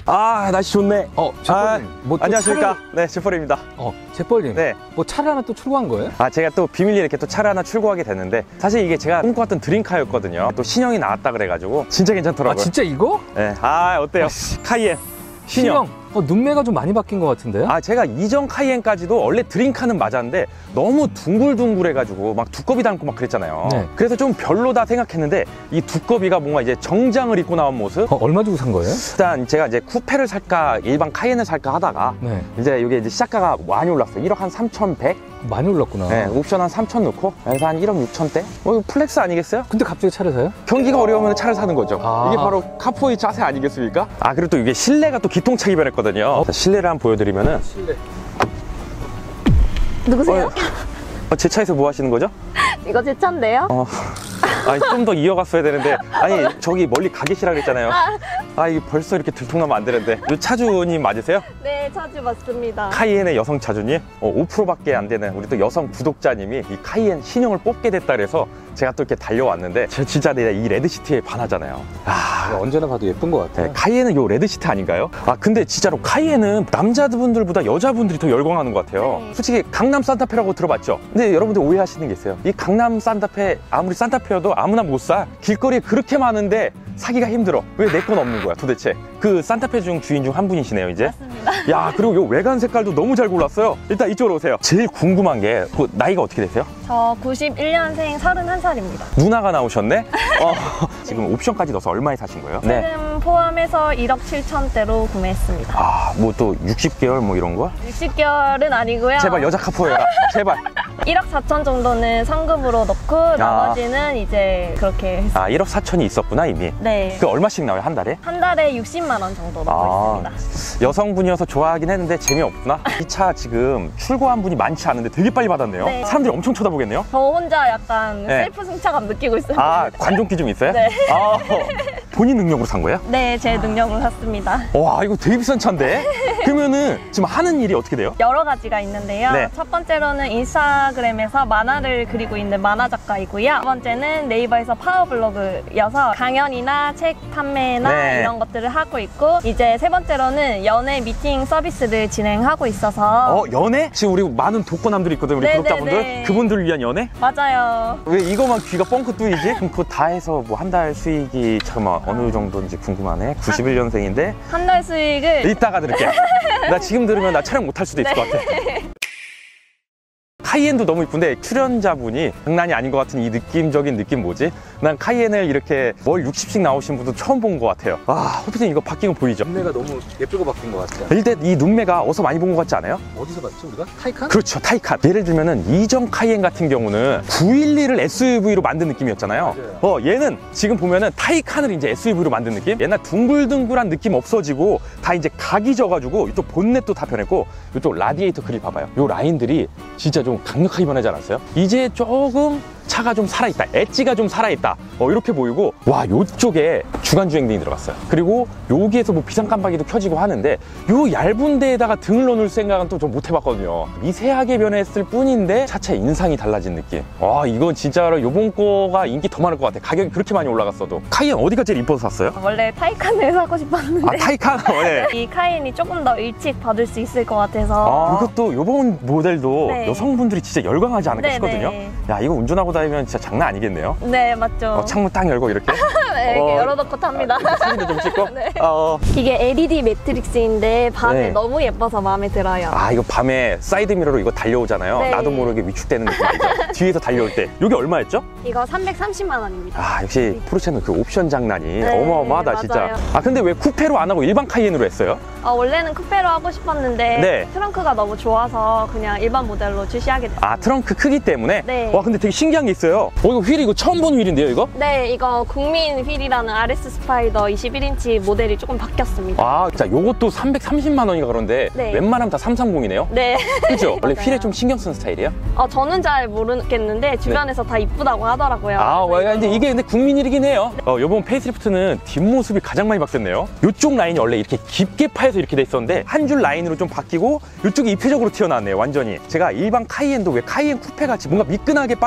아, 날씨 좋네. 재벌님. 뭐 안녕하십니까. 네, 재벌입니다. 재벌님. 네. 뭐 차를 하나 또 출고한 거예요? 제가 또 비밀리에 이렇게 또 차를 하나 출고하게 됐는데, 사실 이게 제가 꿈꿔왔던 드림카였거든요. 또 신형이 나왔다 그래가지고 진짜 괜찮더라고요. 진짜 이거? 네. 어때요? 카이엔 신형. 눈매가 좀 많이 바뀐 것 같은데요? 제가 이전 카이엔까지도 원래 드림카는 맞았는데 너무 둥글둥글해가지고 막 두꺼비 닮고 막 그랬잖아요. 네. 그래서 좀 별로다 생각했는데 이 두꺼비가 뭔가 이제 정장을 입고 나온 모습. 얼마 주고 산 거예요? 일단 제가 이제 쿠페를 살까 일반 카이엔을 살까 하다가 네. 이제 이게 이제 시작가가 많이 올랐어요. 1억 한 3,100? 많이 올랐구나. 네, 옵션 한 3,000 넣고 그래서 한 1억 6천대? 이거 플렉스 아니겠어요? 근데 갑자기 차를 사요? 경기가 어려우면 차를 사는 거죠. 아. 이게 바로 카푸어의 자세 아니겠습니까? 그리고 또 이게 실내가 또 기통차게 변했거든요. 자, 실내를 한번 보여드리면은. 실내. 누구세요? 제 차에서 뭐 하시는 거죠? 이거 제 차인데요? 좀 더 이어갔어야 되는데, 저기 멀리 가 계시라 그랬잖아요. 이게 벌써 이렇게 들통나면 안 되는데. 이 차주님 맞으세요? 네, 차주 맞습니다. 카이엔의 여성 차주님, 5%밖에 안 되는 우리 또 여성 구독자님이 이 카이엔 신형을 뽑게 됐다 그래서 제가 또 이렇게 달려왔는데, 제가 진짜 이 레드시트에 반하잖아요. 언제나 봐도 예쁜 것 같아요. 네, 카이엔은 요 레드시트 아닌가요? 근데 진짜로 카이엔은 남자분들보다 여자분들이 더 열광하는 것 같아요. 네. 솔직히 강남 산타페라고 들어봤죠? 근데 여러분들 오해하시는 게 있어요. 이 강남 산타페, 아무리 산타페여도 아무나 못 사. 길거리에 그렇게 많은데 사기가 힘들어. 왜 내 건 없는 거야 도대체? 그 산타페 중 주인 중 한 분이시네요 이제. 맞습니다. 그리고 요 외관 색깔도 너무 잘 골랐어요. 일단 이쪽으로 오세요. 제일 궁금한 게 나이가 어떻게 되세요? 저 91년생 31살입니다. 누나가 나오셨네? 지금 옵션까지 넣어서 얼마에 사신 거예요? 세금 포함해서 1억 7천대로 구매했습니다. 뭐 또 60개월 뭐 이런 거? 60개월은 아니고요. 제발 여자 카푸어라. 제발. 1억 4천 정도는 상금으로 넣고 나머지는 이제 그렇게 했어요. 1억 4천이 있었구나 이미. 네. 그 얼마씩 나와요 한 달에? 한 달에 60만 원 정도 넣고 있습니다. 여성분이어서 좋아하긴 했는데 재미없구나. 이 차 지금 출고한 분이 많지 않은데 되게 빨리 받았네요. 네. 사람들이 엄청 쳐다보겠네요. 저 혼자 약간 네. 셀프 승차감 느끼고 있어요. 관종기 좀 있어요? 네. 본인 능력으로 산 거예요? 네, 제 능력으로 샀습니다. 와, 이거 되게 비싼 차인데? 그러면은 지금 하는 일이 어떻게 돼요? 여러 가지가 있는데요. 네. 첫 번째로는 인스타그램에서 만화를 그리고 있는 만화 작가이고요. 두 번째는 네이버에서 파워블로그여서 강연이나 책 판매나 네. 이런 것들을 하고 있고, 이제 세 번째로는 연애 미팅 서비스를 진행하고 있어서. 연애? 지금 우리 많은 독거남들이 있거든, 우리 네, 구독자분들. 네, 네. 그분들을 위한 연애? 맞아요. 왜 이거만 귀가 뻥긋 뚫리지? 그럼 그거 다 해서 뭐 한 달 수익이 잠깐만 어느 정도인지 궁금하네. 91년생인데 한 달 수익을 이따가 들을게. 나 지금 들으면 나 촬영 못 할 수도 있을 것 같아. 카이엔도 너무 이쁜데 출연자분이 장난이 아닌 것 같은 이 느낌적인 느낌 뭐지? 난 카이엔을 이렇게 월 60씩 나오신 분도 처음 본 것 같아요. 호피님 이거 바뀐 거 보이죠? 눈매가 너무 예쁘게 바뀐 것 같아요. 일단 이 눈매가 어디서 많이 본 것 같지 않아요? 어디서 봤죠 우리가? 타이칸? 그렇죠, 타이칸. 예를 들면은 이전 카이엔 같은 경우는 911을 SUV로 만든 느낌이었잖아요. 얘는 지금 보면은 타이칸을 이제 SUV로 만든 느낌? 옛날 둥글둥글한 느낌 없어지고 다 이제 각이 져가지고 이쪽 본넷도 다 변했고 이쪽 라디에이터 그릴 봐봐요. 요 라인들이 진짜 좀 강력하게 변하지 않았어요? 이제 조금 차가 좀 살아있다, 엣지가 좀 살아있다, 이렇게 보이고, 요쪽에 주간주행등이 들어갔어요. 그리고 여기에서 뭐 비상깜빡이도 켜지고 하는데 요 얇은 데에다가 등을 넣어놓을 생각은 또 좀 못 해봤거든요. 미세하게 변했을 뿐인데 차체 인상이 달라진 느낌. 이건 진짜로 요번 거가 인기 더 많을 것 같아. 가격이 그렇게 많이 올라갔어도. 카이엔 어디가 제일 이뻐서 샀어요? 원래 타이칸을 사고 싶었는데 타이칸? 네. 이 카이엔이 조금 더 일찍 받을 수 있을 것 같아서. 이것도 요번 모델도 네. 여성분들이 진짜 열광하지 않을까 네, 싶거든요. 네. 야, 이거 운전하고 다니면 진짜 장난 아니겠네요. 네, 맞죠. 창문 딱 열고 이렇게. 네, 이렇게 열어놓고 탑니다. 사진도 좀 찍고. 네. 이게 이게 LED 매트릭스인데 밤에 네. 너무 예뻐서 마음에 들어요. 이거 밤에 사이드미러로 이거 달려오잖아요. 네. 나도 모르게 위축되는 느낌 알죠? 뒤에서 달려올 때. 이게 얼마였죠? 이거 330만 원입니다. 역시 포르쉐는 그 옵션 장난이 네, 어마어마하다 맞아요. 진짜. 근데 왜 쿠페로 안 하고 일반 카이엔으로 했어요? 원래는 쿠페로 하고 싶었는데 네. 트렁크가 너무 좋아서 그냥 일반 모델로 출시하게 됐어요. 트렁크 크기 때문에? 네. 와, 근데 되게 신기한 게 있어요. 이거 휠이 이거 처음 본 휠인데요, 이거? 네, 이거 국민 휠이라는 RS 스파이더 21인치 모델이 조금 바뀌었습니다. 자, 요것도 330만 원인가 그런데 네. 웬만하면 다 330이네요? 네. 그죠? 원래 맞아요. 휠에 좀 신경 쓰는 스타일이에요? 저는 잘 모르겠는데 주변에서 다 이쁘다고 하더라고요. 근데 이게 근데 국민일이긴 해요. 요번 페이스리프트는 뒷모습이 가장 많이 바뀌었네요. 이쪽 라인이 원래 이렇게 깊게 파여서 이렇게 돼 있었는데 한 줄 라인으로 좀 바뀌고 이쪽이 입체적으로 튀어나왔네요, 완전히. 제가 일반 카이엔도 왜 카이엔 쿠페 같이 뭔가 미끈하게 빠졌는지 생각을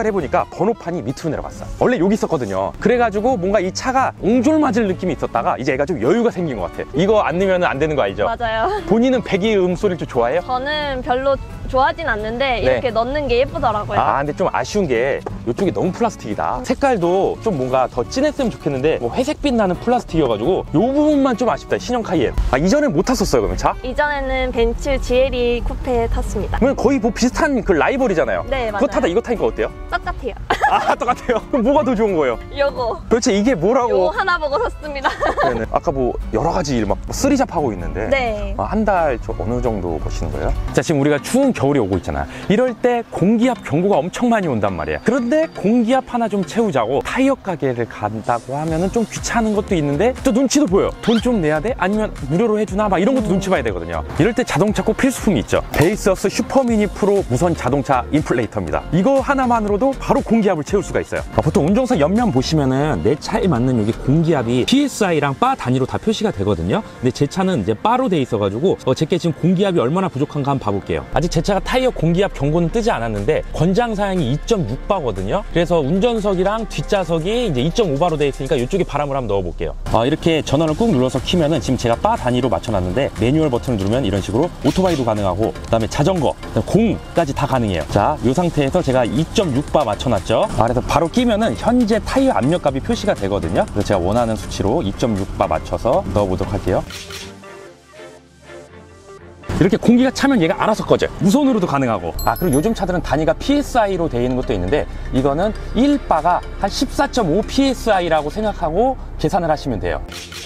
생각을 해보니까 번호판이 밑으로 내려갔어. 원래 여기 있었거든요. 그래가지고 뭔가 이 차가 옹졸맞을 느낌이 있었다가 이제 애가 좀 여유가 생긴 것 같아. 이거 안 넣으면 안 되는 거 알죠? 맞아요. 본인은 배기음 소리를 좀 좋아해요? 저는 별로 좋아하진 않는데 이렇게 넣는 게 예쁘더라고요. 아, 근데 좀 아쉬운 게 이쪽이 너무 플라스틱이다. 색깔도 좀 뭔가 더 진했으면 좋겠는데 뭐 회색빛 나는 플라스틱이어가지고 이 부분만 좀 아쉽다. 신형 카이엔. 아, 이전에 못 탔었어요 그러면 차? 이전에는 벤츠 GLE 쿠페 탔습니다. 그러면 거의 뭐 비슷한 그 라이벌이잖아요. 네, 그거 맞아요. 타다 이거 타니까 어때요? 똑같아요. 아, 똑같아요. 그럼 뭐가 더 좋은 거예요? 요거. 도대체 이게 뭐라고? 요거 하나 보고 샀습니다. 네네. 아까 뭐 여러 가지 막 쓰리잡 하고 있는데 네. 한 달 어느 정도 보시는 거예요? 자, 지금 우리가 추운 겨울이 오고 있잖아. 이럴 때 공기압 경고가 엄청 많이 온단 말이야. 그런데 공기압 하나 좀 채우자고 타이어 가게를 간다고 하면은 좀 귀찮은 것도 있는데 또 눈치도 보여. 돈 좀 내야 돼? 아니면 무료로 해주나? 막 이런 것도 눈치 봐야 되거든요. 이럴 때 자동차 꼭 필수품이 있죠. 베이스어스 슈퍼미니 프로 무선 자동차 인플레이터입니다. 이거 하나만으로도 바로 공기압을 채울 수가 있어요. 보통 운전석 옆면 보시면은 내 차에 맞는 여기 공기압이 PSI랑 바 단위로 다 표시가 되거든요. 근데 제 차는 이제 바로 돼 있어가지고 제게 지금 공기압이 얼마나 부족한가 한번 봐볼게요. 아직 제 차가 타이어 공기압 경고는 뜨지 않았는데 권장 사양이 2.6바거든요. 그래서 운전석이랑 뒷좌석이 이제 2.5바로 돼 있으니까 이쪽에 바람을 한번 넣어볼게요. 이렇게 전원을 꾹 눌러서 키면은 지금 제가 바 단위로 맞춰놨는데 매뉴얼 버튼을 누르면 이런 식으로 오토바이도 가능하고 그다음에 자전거, 공까지 다 가능해요. 자, 이 상태에서 제가 2.6바 맞춰놨죠. 그래서 바로 끼면은 현재 타이어 압력값이 표시가 되거든요. 그래서 제가 원하는 수치로 2.6바 맞춰서 넣어보도록 할게요. 이렇게 공기가 차면 얘가 알아서 꺼져요. 무선으로도 가능하고. 그리고 요즘 차들은 단위가 PSI로 되어 있는 것도 있는데 이거는 1바가 한 14.5 PSI라고 생각하고 계산을 하시면 돼요.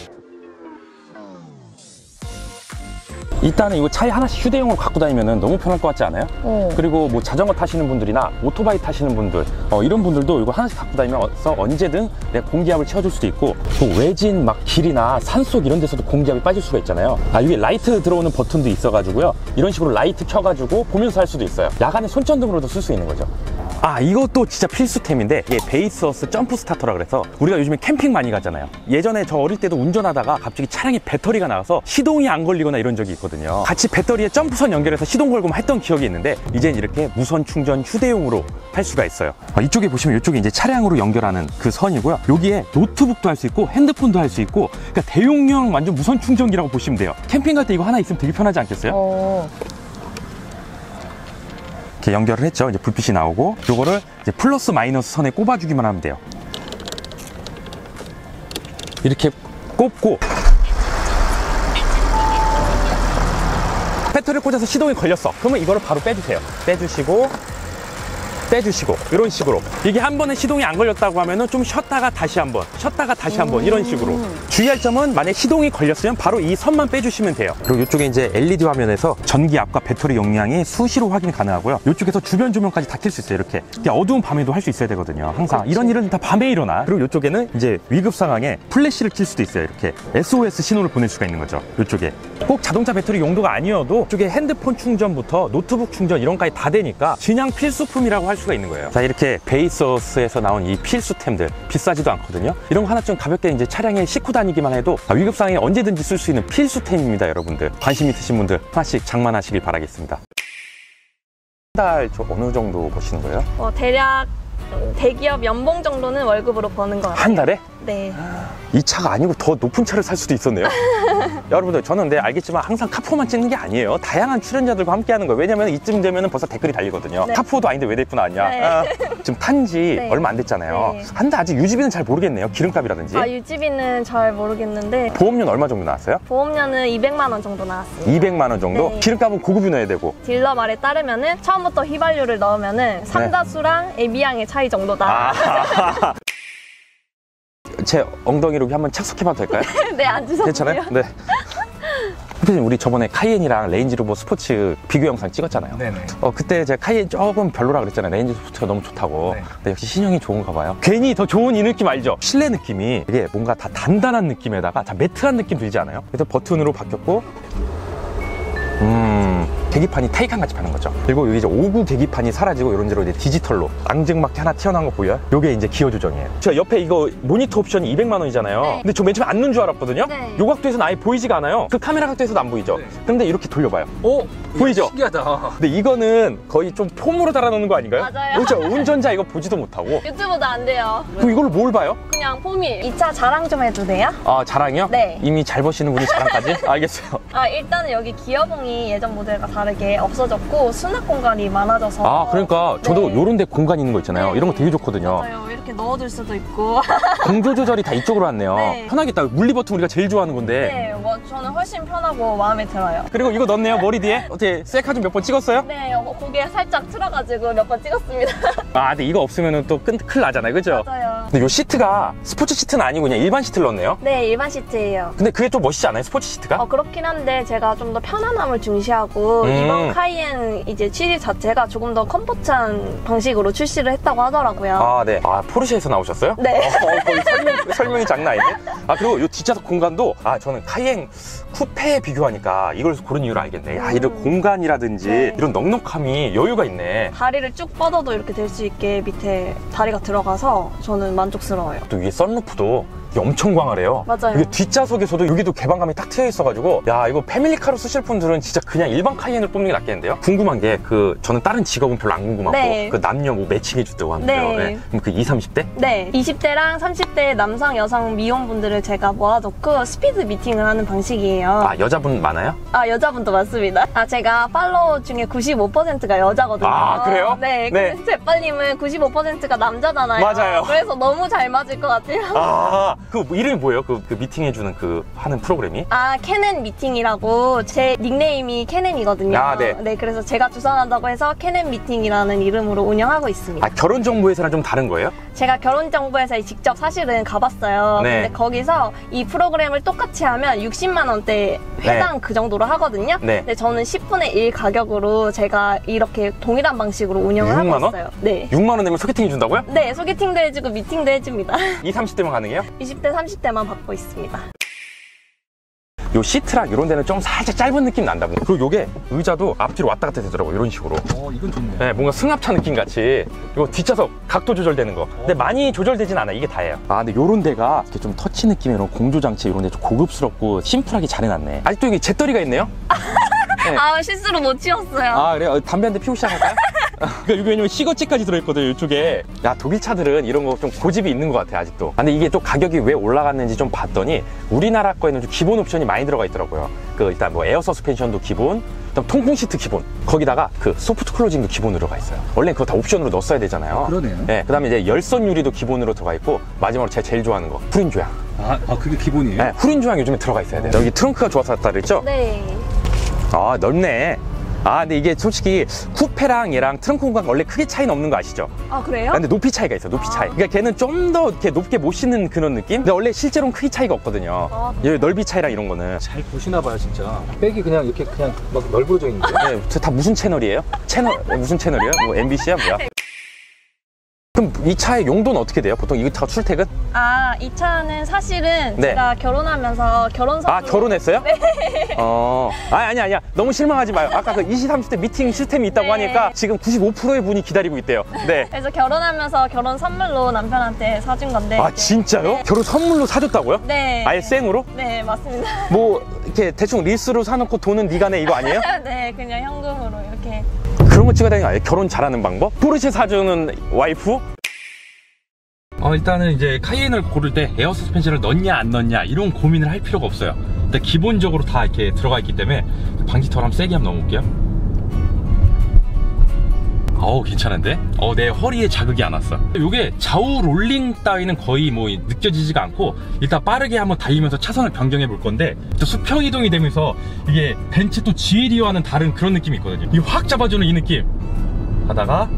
일단은 이거 차에 하나씩 휴대용으로 갖고 다니면 너무 편할 것 같지 않아요? 그리고 뭐 자전거 타시는 분들이나 오토바이 타시는 분들 이런 분들도 이거 하나씩 갖고 다니면서 언제든 내 공기압을 채워줄 수도 있고 또 외진 막 길이나 산속 이런 데서도 공기압이 빠질 수가 있잖아요. 이게 라이트 들어오는 버튼도 있어가지고요. 이런 식으로 라이트 켜가지고 보면서 할 수도 있어요. 야간에 손전등으로도 쓸 수 있는 거죠. 이것도 진짜 필수템인데 이게 베이스어스 점프 스타터라 그래서 우리가 요즘에 캠핑 많이 가잖아요. 예전에 저 어릴 때도 운전하다가 갑자기 차량에 배터리가 나와서 시동이 안 걸리거나 이런 적이 있거든요. 같이 배터리에 점프선 연결해서 시동 걸고 했던 기억이 있는데 이젠 이렇게 무선 충전 휴대용으로 할 수가 있어요. 이쪽에 보시면 이쪽에 이제 차량으로 연결하는 그 선이고요. 여기에 노트북도 할 수 있고 핸드폰도 할 수 있고 그러니까 대용량 완전 무선 충전기라고 보시면 돼요. 캠핑 갈 때 이거 하나 있으면 되게 편하지 않겠어요? 이렇게 연결을 했죠. 이제 불빛이 나오고 요거를 이제 플러스 마이너스 선에 꼽아주기만 하면 돼요. 이렇게 꼽고 배터리를 꽂아서 시동이 걸렸어. 그러면 이거를 바로 빼주세요. 빼주시고 이런 식으로 이게 한 번에 시동이 안 걸렸다고 하면은 좀 쉬었다가 다시 한번 이런 식으로 주의할 점은 만약 시동이 걸렸으면 바로 이 선만 빼주시면 돼요. 그리고 이쪽에 이제 LED 화면에서 전기압과 배터리 용량이 수시로 확인이 가능하고요. 이쪽에서 주변 조명까지 다 켤 수 있어요. 이렇게 어두운 밤에도 할 수 있어야 되거든요. 항상 이런 일은 다 밤에 일어나. 그리고 이쪽에는 이제 위급 상황에 플래시를 킬 수도 있어요. 이렇게 SOS 신호를 보낼 수가 있는 거죠. 이쪽에 꼭 자동차 배터리 용도가 아니어도 이쪽에 핸드폰 충전부터 노트북 충전 이런 것까지 다 되니까 그냥 필수품이라고 할 수가 있는 거예요. 자, 이렇게 베이스어스에서 나온 이 필수템들 비싸지도 않거든요. 이런 거 하나 좀 가볍게 이제 차량에 싣고 다니기만 해도 위급 상황에 언제든지 쓸 수 있는 필수템입니다. 여러분들 관심 있으신 분들 하나씩 장만하시길 바라겠습니다. 한 달 어느 정도 버시는 거예요? 대략 대기업 연봉 정도는 월급으로 버는 것 같아요. 한 달에? 네. 이 차가 아니고 더 높은 차를 살 수도 있었네요. 여러분들 저는 알겠지만 항상 카푸어만 찍는 게 아니에요. 다양한 출연자들과 함께 하는 거예요. 왜냐면 이쯤 되면 벌써 댓글이 달리거든요. 네. 카푸어도 아닌데 왜 데리고 나왔냐. 네. 지금 탄지 네. 얼마 안 됐잖아요. 네. 한데 아직 유지비는 잘 모르겠네요. 기름값이라든지. 유지비는 잘 모르겠는데 보험료는 얼마 정도 나왔어요? 보험료는 200만 원 정도 나왔습니다. 200만 원 정도? 네. 기름값은 고급이 넣어야 되고. 딜러 말에 따르면은 처음부터 휘발유를 넣으면은 삼다수랑 에비앙의 차이 정도다. 제 엉덩이로 한번 착석해봐도 될까요? 네, 앉으셨고요. 괜찮아요? 네. 대표님, 우리 저번에 카이엔이랑 레인지로버 스포츠 비교 영상 찍었잖아요. 네네. 그때 제가 카이엔 조금 별로라 그랬잖아요. 레인지 스포츠가 너무 좋다고. 네. 근데 역시 신형이 좋은가 봐요. 괜히 더 좋은 이 느낌 알죠? 실내 느낌이 이게 뭔가 다 단단한 느낌에다가 다 매트한 느낌 들지 않아요? 그래서 버튼으로 바뀌었고 계기판이 타이칸 같이 파는 거죠. 그리고 여기 이제 5구 계기판이 사라지고 이런 데로 이제 디지털로 앙증맞게 하나 튀어나온 거 보여요? 요게 이제 기어 조정이에요. 제가 옆에 이거 모니터 옵션이 200만 원이잖아요. 네. 근데 저 맨 처음에 안 넣은 줄 알았거든요. 네. 요 각도에서는 아예 보이지가 않아요. 그 카메라 각도에서도 안 보이죠. 네. 근데 이렇게 돌려봐요. 오, 보이죠? 신기하다. 근데 이거는 거의 좀 폼으로 달아놓는 거 아닌가요? 맞아요. 그렇죠. 운전자 이거 보지도 못하고. 유튜브도 안 돼요. 그럼 이걸로 뭘 봐요? 그냥 폼이. 이 차 자랑 좀 해도 돼요? 아, 자랑이요? 네. 이미 잘 버시는 분이 자랑까지? 알겠어요. 아, 일단은 여기 기어봉이 예전 모델과 다르게 없어졌고 수납 공간이 많아져서. 아, 그러니까 저도 네. 요런 데 공간 있는 거 있잖아요. 네. 이런 거 되게 좋거든요. 맞아요. 이렇게 넣어둘 수도 있고. 공조 조절이 다 이쪽으로 왔네요. 네. 편하겠다. 물리 버튼 우리가 제일 좋아하는 건데. 네, 뭐 저는 훨씬 편하고 마음에 들어요. 그리고 이거 넣었네요. 머리 뒤에. 어떻게 셀카 좀 몇 번 찍었어요? 네, 고개 살짝 틀어가지고 몇 번 찍었습니다. 아, 근데 이거 없으면 또 큰일 나잖아요. 그죠? 맞아요. 근데 요 시트가 스포츠 시트는 아니고 그냥 일반 시트를 넣었네요. 네, 일반 시트예요. 근데 그게 좀 멋있지 않아요? 스포츠 시트가? 그렇긴 한데 제가 좀 더 편안함을 중시하고 이번 카이엔 이제 취지 자체가 조금 더 컴포트한 방식으로 출시를 했다고 하더라고요. 아, 네. 아, 포르쉐에서 나오셨어요? 네. 거의 설명이 장난 아닌데? 아, 그리고 이 뒷좌석 공간도, 아, 저는 카이엔 쿠페에 비교하니까 이걸 고른 이유를 알겠네. 야, 이런 공간이라든지 네. 이런 넉넉함이 여유가 있네. 다리를 쭉 뻗어도 이렇게 될 수 있게 밑에 다리가 들어가서 저는 만족스러워요. 또 위에 썬루프도 이게 엄청 광활해요. 맞아요. 이게 뒷좌석에서도 여기도 개방감이 딱 트여 있어가지고, 야, 이거 패밀리카로 쓰실 분들은 진짜 그냥 일반 카이엔을 뽑는 게 낫겠는데요? 궁금한 게, 저는 다른 직업은 별로 안 궁금하고, 네. 그 남녀 뭐 매칭해주다고 하는데요. 네. 그럼 그 20, 30대? 네, 20대랑 30대 남성, 여성 미혼분들을 제가 모아놓고 스피드 미팅을 하는 방식이에요. 아, 여자분 많아요? 아, 여자분도 많습니다. 아, 제가 팔로워 중에 95%가 여자거든요. 아, 그래요? 네. 네. 근데 제빨님은 95%가 남자잖아요. 맞아요. 그래서 너무 잘 맞을 것 같아요. 아, 그 이름이 뭐예요? 그 미팅해주는 하는 프로그램이? 아, 캐넨 미팅이라고 제 닉네임이 캐넨이거든요. 아, 네. 네, 그래서 제가 주선한다고 해서 캐넨 미팅이라는 이름으로 운영하고 있습니다. 아, 결혼정보회사랑 좀 다른 거예요? 제가 결혼정보회사에 직접 사실은 가봤어요. 네. 근데 거기서 이 프로그램을 똑같이 하면 60만 원대 회당 네. 그 정도로 하거든요. 네. 근데 저는 10분의 1 가격으로 제가 이렇게 동일한 방식으로 운영을 6만 하고 원? 있어요. 네. 6만 원 내면 소개팅 해준다고요? 네, 소개팅도 해주고 미팅도 해줍니다. 20, 30대면 가능해요? 20대, 30대만 받고 있습니다. 요 시트랑 이런 데는 좀 살짝 짧은 느낌 난다. 그리고 요게 의자도 앞뒤로 왔다 갔다 되더라고요. 이런 식으로. 이건 좋네. 네, 뭔가 승합차 느낌 같이. 이거 뒷좌석 각도 조절되는 거. 근데 많이 조절되진 않아. 이게 다예요. 아, 근데 요런 데가 이렇게 좀 터치 느낌의 이런 공조장치 이런 데 좀 고급스럽고 심플하게 잘 해놨네. 아직도 여기 잿더리가 있네요? 네. 아, 실수로 못 치웠어요. 아, 그래요? 담배 한 대 피우고 시작할까요? 그러니까 이게 왜냐면 시거치까지 들어있거든요, 이쪽에. 야, 독일 차들은 이런 거 좀 고집이 있는 것 같아, 아직도. 근데 이게 또 가격이 왜 올라갔는지 좀 봤더니 우리나라 거에는 좀 기본 옵션이 많이 들어가 있더라고요. 일단 뭐 에어 서스펜션도 기본, 그다음 통풍 시트 기본, 거기다가 그 소프트 클로징도 기본으로 들어가 있어요. 원래 그거 다 옵션으로 넣었어야 되잖아요. 그러네요. 네, 그다음에 이제 열선 유리도 기본으로 들어가 있고, 마지막으로 제가 제일 좋아하는 거 후륜 조향. 그게 기본이에요? 네, 후륜 조향 요즘에 들어가 있어야 돼요. 여기 트렁크가 좋아서 샀다 그랬죠? 네. 아, 넓네. 아, 근데 이게 솔직히 쿠페랑 얘랑 트렁크 공간 원래 크게 차이는 없는 거 아시죠? 아, 그래요? 아, 근데 높이 차이가 있어, 높이 차이. 그러니까 걔는 좀 더 이렇게 높게 못 싣는 그런 느낌? 근데 원래 실제로는 크기 차이가 없거든요. 아, 얘 넓이 차이랑 이런 거는. 잘 보시나 봐요, 진짜. 백이 그냥 이렇게 그냥 막 널브러져 있는데. 네, 저 다 무슨 채널이에요? 무슨 채널이에요? 뭐 MBC야 뭐야? 그럼 이 차의 용도는 어떻게 돼요? 보통 이 차 출퇴근? 아, 이 차는 사실은 네. 제가 결혼하면서 결혼 선물. 아, 결혼했어요? 네. 아니야. 너무 실망하지 마요. 아까 그 20, 30대 미팅 시스템이 있다고 네. 하니까 지금 95%의 분이 기다리고 있대요. 네. 그래서 결혼하면서 결혼 선물로 남편한테 사준 건데. 아, 진짜요? 결혼 선물로 사줬다고요? 네. 아예 생으로? 네, 맞습니다. 뭐 이렇게 대충 리스로 사놓고 돈은 네가 내 이거 아니에요? 네, 그냥 현금으로 이렇게. 그런 거 찍어야 되는 거 아니에요? 결혼 잘하는 방법? 포르쉐 사주는 와이프? 일단은 이제 카이엔을 고를 때 에어 서스펜션을 넣냐 안 넣냐 이런 고민을 할 필요가 없어요. 일단 기본적으로 다 이렇게 들어가 있기 때문에 방지턱을 한번 세게 한번 넣어볼게요. 괜찮은데? 내 허리에 자극이 안 왔어. 이게 좌우 롤링 따위는 거의 뭐 느껴지지가 않고, 일단 빠르게 한번 달리면서 차선을 변경해 볼 건데, 또 수평 이동이 되면서 이게 벤츠 또 GLE와는 다른 그런 느낌이 있거든요. 이 확 잡아주는 이 느낌 하다가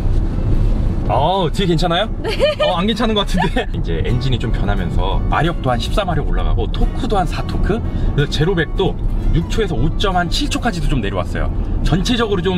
뒤에 괜찮아요? 네. 안 괜찮은 것 같은데. 이제 엔진이 좀 변하면서 마력도 한 14마력 올라가고 토크도 한 4토크, 그래서 제로백도 6초에서 5.7초까지도 좀 내려왔어요. 전체적으로 좀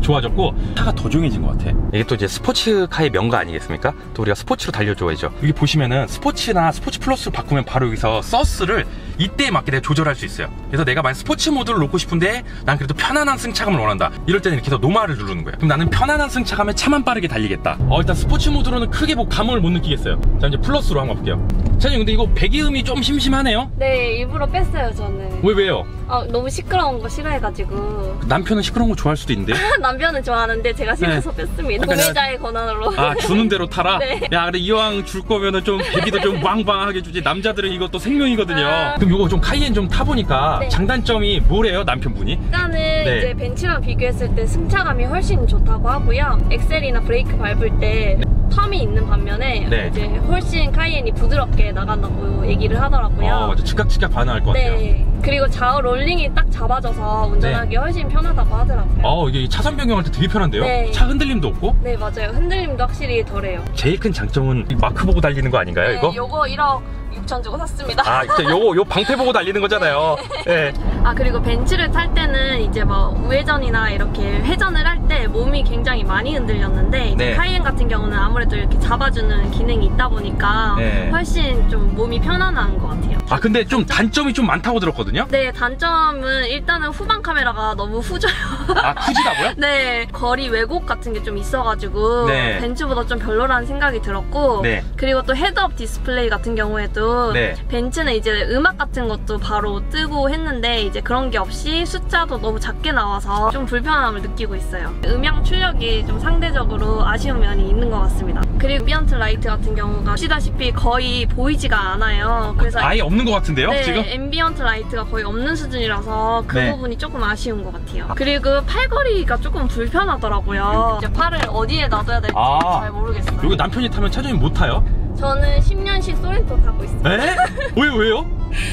좋아졌고 차가 더 조용해진 것 같아. 이게 또 이제 스포츠카의 명가 아니겠습니까? 또 우리가 스포츠로 달려줘야죠. 여기 보시면은 스포츠나 스포츠 플러스로 바꾸면 바로 여기서 서스를 이때에 맞게 내가 조절할 수 있어요. 그래서 내가 만약 스포츠 모드를 놓고 싶은데 난 그래도 편안한 승차감을 원한다, 이럴 때는 이렇게 해서 노말을 누르는 거예요. 그럼 나는 편안한 승차감에 차만 빠르게 달리겠다. 일단 스포츠 모드로는 크게 뭐 감흥을 못 느끼겠어요. 자, 이제 플러스로 한번 볼게요. 차장님, 근데 이거 배기음이 좀 심심하네요? 네, 일부러 뺐어요, 저는. 왜요? 너무 시끄러운 거 싫어해가지고. 남편은 시끄러운 거 좋아할 수도 있는데. 남편은 좋아하는데 제가 싫어서 뺐습니다. 그러니까 구매자의 권한으로. 아, 주는 대로 타라? 네. 야, 그래, 이왕 줄 거면은 좀 배기도 좀 왕방하게 주지. 남자들은 이것도 생명이거든요. 그럼 요거 좀 카이엔 좀 타보니까 네. 장단점이 뭐래요, 남편분이? 일단은 네. 이제 벤츠랑 비교했을 때 승차감이 훨씬 좋다고 하고요. 엑셀이나 브레이크 밟을 때 텀이 있는 반면에 네. 이제 훨씬 카이엔이 부드럽게 나간다고 얘기를 하더라고요. 맞아. 즉각 반응할 것 같아요. 네. 그리고 좌우 롤링이 딱 잡아져서 운전하기 훨씬 편하다고 하더라고요. 이게 차선 변경할 때 되게 편한데요? 네. 차 흔들림도 없고? 네, 맞아요. 흔들림도 확실히 덜해요. 제일 큰 장점은 이 마크 보고 달리는 거 아닌가요, 네, 이거? 요거 1억 6천 주고 샀습니다. 아, 진짜 요 방패 보고 달리는 거잖아요. 네. 그리고 벤츠를 탈 때는 이제 뭐 우회전이나 이렇게 회전을 할 때 몸이 굉장히 많이 흔들렸는데 이제 네. 카이엔 같은 경우는 아무래도 이렇게 잡아주는 기능이 있다 보니까 네. 훨씬 좀 몸이 편안한 것 같아요. 근데 좀 단점이 좀 많다고 들었거든요? 네, 단점은 일단은 후방 카메라가 너무 후져요. 후지다고요? 네, 거리 왜곡 같은 게 좀 있어가지고 네. 벤츠보다 좀 별로라는 생각이 들었고 네. 그리고 또 헤드업 디스플레이 같은 경우에도 네. 벤츠는 이제 음악 같은 것도 바로 뜨고 했는데 이제 그런 게 없이 숫자도 너무 작게 나와서 좀 불편함을 느끼고 있어요. 음향 출력이 좀 상대적으로 아쉬운 면이 있는 것 같습니다. 그리고 앰비언트 라이트 같은 경우가 보시다시피 거의 보이지가 않아요. 그래서 아예 없는 것 같은데요, 네, 지금? 앰비언트 라이트가 거의 없는 수준이라서 그 네. 부분이 조금 아쉬운 것 같아요. 그리고 팔걸이가 조금 불편하더라고요. 이제 팔을 어디에 놔둬야 될지 잘 모르겠어요. 이거 남편이 타면 차장님 못 타요? 저는 10년씩 소렌토 타고 있어요. 에? 왜요?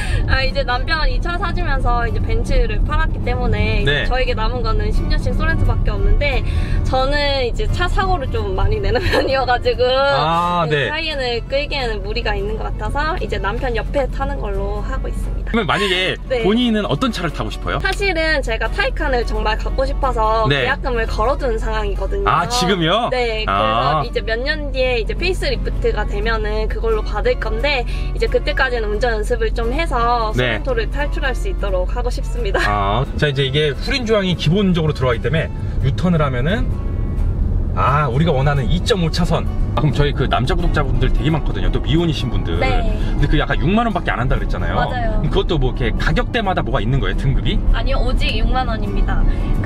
이제 남편이 이 차 사주면서 이제 벤츠를 팔았기 때문에 네. 이제 저에게 남은 거는 10년씩 소렌토밖에 없는데 저는 이제 차 사고를 좀 많이 내는 편이어가지고 네. 카이엔을 끌기에는 무리가 있는 것 같아서 이제 남편 옆에 타는 걸로 하고 있습니다. 그러면 만약에 네. 본인은 어떤 차를 타고 싶어요? 사실은 제가 타이칸을 정말 갖고 싶어서 네. 계약금을 걸어둔 상황이거든요. 지금요? 네, 그래서 이제 몇 년 뒤에 이제 페이스리프트가 되면은 그걸로 받을 건데 이제 그때까지는 운전 연습을 좀 해서 네. 소렌토를 탈출할 수 있도록 하고 싶습니다. 자, 이제 이게 후륜 조항이 기본적으로 들어가기 때문에 유턴을 하면은 우리가 원하는 2.5차선. 그럼 저희 그 남자 구독자분들 되게 많거든요. 또 미혼이신 분들. 네. 근데 그 약간 6만 원밖에 안 한다 그랬잖아요. 맞아요. 그럼 그것도 뭐 이렇게 가격대마다 뭐가 있는 거예요, 등급이? 아니요, 오직 6만 원입니다.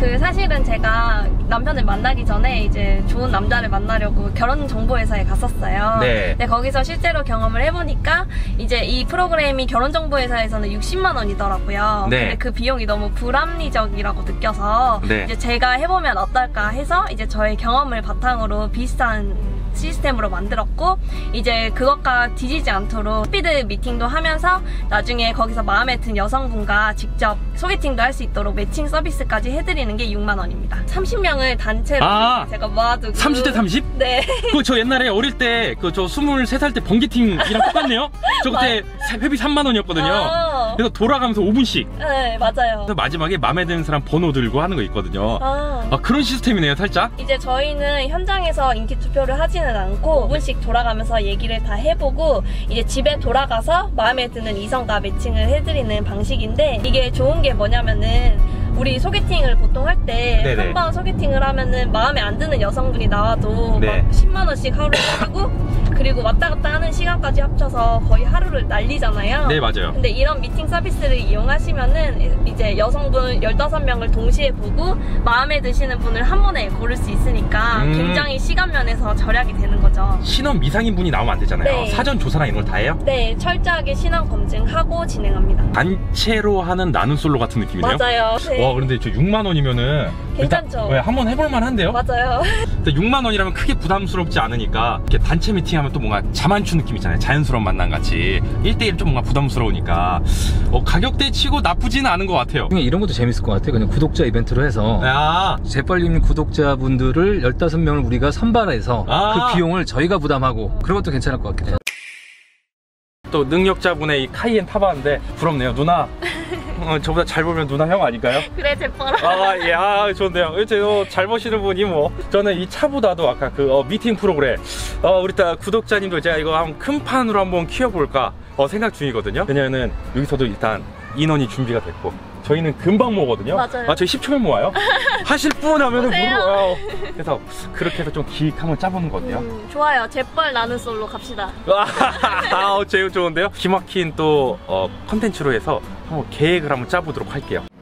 사실은 제가 남편을 만나기 전에 이제 좋은 남자를 만나려고 결혼정보회사에 갔었어요. 네. 근데 거기서 실제로 경험을 해보니까 이제 이 프로그램이 결혼정보회사에서는 60만 원이더라고요. 네. 근데 그 비용이 너무 불합리적이라고 느껴서 네. 이제 제가 해보면 어떨까 해서 이제 저의 경험을 바탕으로 비슷한 시스템으로 만들었고 이제 그것과 뒤지지 않도록 스피드 미팅도 하면서 나중에 거기서 마음에 든 여성분과 직접 소개팅도 할 수 있도록 매칭 서비스까지 해드리는 게 6만 원입니다. 30명을 단체로 제가 모아두고 30대 30? 네. 그거 저 옛날에 어릴 때 그 저 23살 때 번개팅이랑 똑같네요. 저 그때 회비 3만 원이었거든요. 그래서 돌아가면서 5분씩. 네, 맞아요. 그래서 마지막에 마음에 드는 사람 번호 들고 하는 거 있거든요. 그런 시스템이네요, 살짝. 이제 저희는 현장에서 인기 투표를 하지는 않고 5분씩 돌아가면서 얘기를 다 해보고 이제 집에 돌아가서 마음에 드는 이성과 매칭을 해드리는 방식인데 이게 좋은 게 뭐냐면은 우리 소개팅을 보통 할 때 한 번 소개팅을 하면은 마음에 안 드는 여성분이 나와도 막 10만 원씩 하루에 쓰고 그리고 왔다 갔다 하는 시간까지 합쳐서 거의 하루를 날리잖아요. 네, 맞아요. 근데 이런 미팅 서비스를 이용하시면은 이제 여성분 15명을 동시에 보고 마음에 드시는 분을 한 번에 고를 수 있으니까 굉장히 시간 면에서 절약이 되는 거죠. 신원 미상인 분이 나오면 안 되잖아요. 네. 사전 조사나 이런 걸 다 해요? 네, 철저하게 신원 검증하고 진행합니다. 단체로 하는 나는 솔로 같은 느낌이네요? 맞아요. 네. 와, 그런데 저 6만 원이면은 괜찮죠? 일단, 한번 해볼 만한데요? 맞아요. 근데 6만 원이라면 크게 부담스럽지 않으니까 이렇게 단체 미팅하면 또 뭔가 자만추 느낌 있잖아요. 자연스러운 만남 같이 1대1 좀 뭔가 부담스러우니까 가격대 치고 나쁘지는 않은 것 같아요. 이런 것도 재밌을 것 같아요. 그냥 구독자 이벤트로 해서 재빨림 구독자분들을 15명을 우리가 선발해서 그 비용을 저희가 부담하고 그런 것도 괜찮을 것 같긴 해요. 또 능력자분의 이 카이엔 타봤는데 부럽네요. 누나 저보다 잘 보면 누나 형 아닌가요? 그래 제뻐라. 아, 예, 아, 좋은데요. 잘 보시는 분이 뭐, 저는 이 차보다도 아까 그 미팅 프로그램, 우리 구독자님도 제가 이거 한번 큰 판으로 한번 키워볼까 생각 중이거든요. 왜냐면은 여기서도 일단 인원이 준비가 됐고, 저희는 금방 모거든요. 맞아요. 저희 10초면 모아요. 하실 분 하면은 오세요. 물어요. 그래서 그렇게 해서 좀 기획 한번 짜보는 거 어때요? 좋아요. 재벌 나는 솔로 갑시다. 제일 좋은데요. 기막힌 또 컨텐츠로 해서 한번 계획을 한번 짜보도록 할게요.